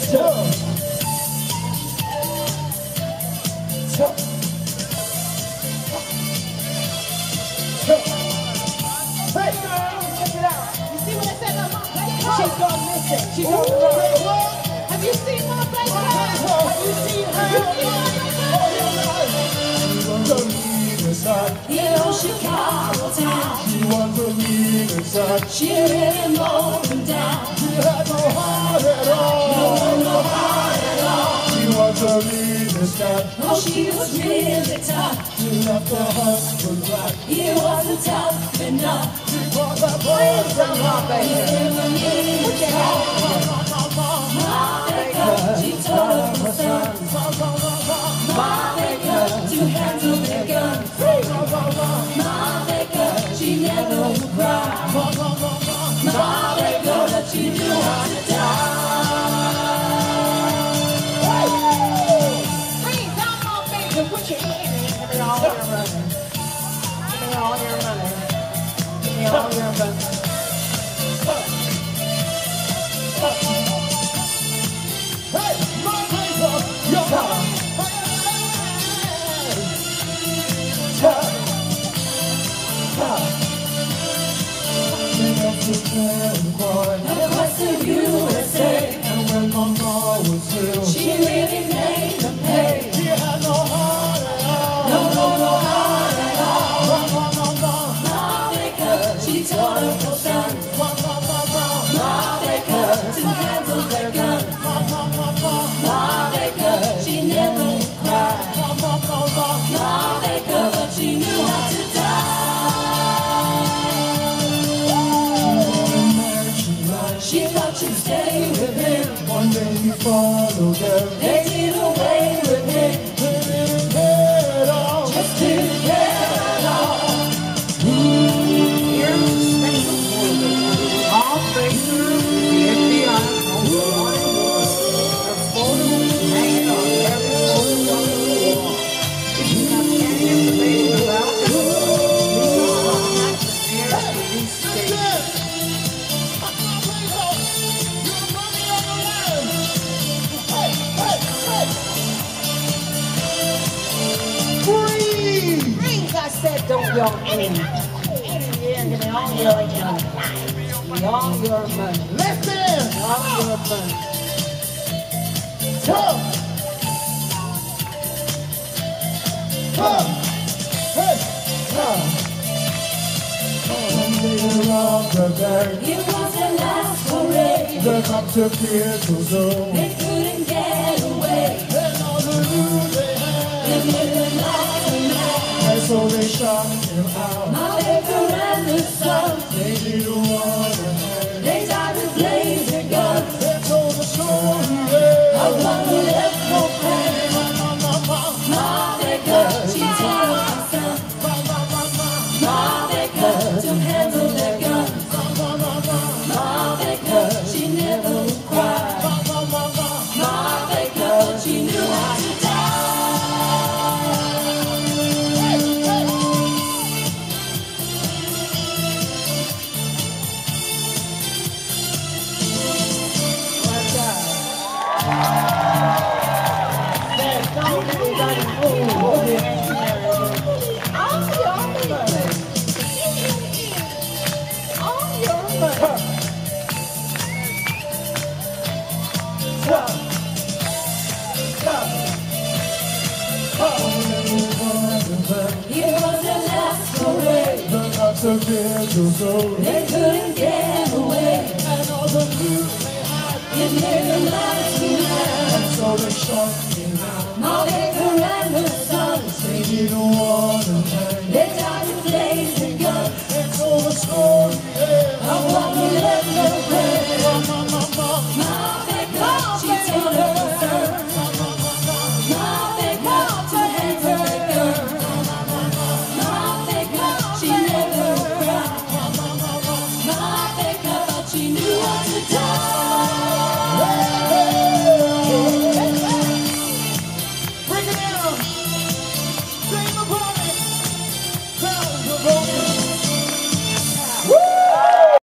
Hey, check it out. You see what I said about my baby? She's gone missing. She's on the road. Have you seen my baby? Have you seen her? In old Chicago town, She was a mean inside. she really mowed them down. She had no heart at all. No heart at all. She was a mean inside. Oh, she was really tough. She left her husband black. He wasn't tough enough. Because I Please tell my baby. Put your hand on Monica, she told her son. Monica, to handle their gun. Monica, she never would cry. Monica, she knew how to die. Please tell my baby. Put your hand in. Give me all your money. Give me all your money. Give me all your money. Hey, my paper, your power. Across the USA, And when my mom was ill, she really made them pay. she had no heart at all. No heart at all. Monica, she taught her son. Monica, to handle their gun. Monica, she never would cry. Monica, but she knew how to die. She thought she'd stay with him. One day he followed them. They did away with him. They didn't care at all. Just didn't care at all. Here's the special for you. All facers, the FBI, on the wanted list. Their photos hanging on every poster on the wall. If you have any information about them, please contact the nearest police station. Freeze! I said don't yell in. Yeah, give me all your money. Give me all your money. Listen! All your money. Come! Come! Hey! Come! One day they robbed the bank. It was their last parade. The cops took his soul. They couldn't get away. And all the news they had. They didn't like the man. And so they shot him out. My baker and the son, They didn't want to hang. they died with laser guns. They told the story, yeah. Of one who left no plan. Monica, she taught her son. Monica, to handle their guns. Monica, she never would cry. Monica, she knew how to die. It was their last parade. The cops took his soul. They couldn't get away. And all the news they had. It made them like to man. And so they shot him out. My baker and her sons, They didn't want to hang. they died with laser guns. They told the story, yeah. Of one who left no grave. My baker, she told her son. My baker, to handle the gun. My baker, she never cried. My baker, she knew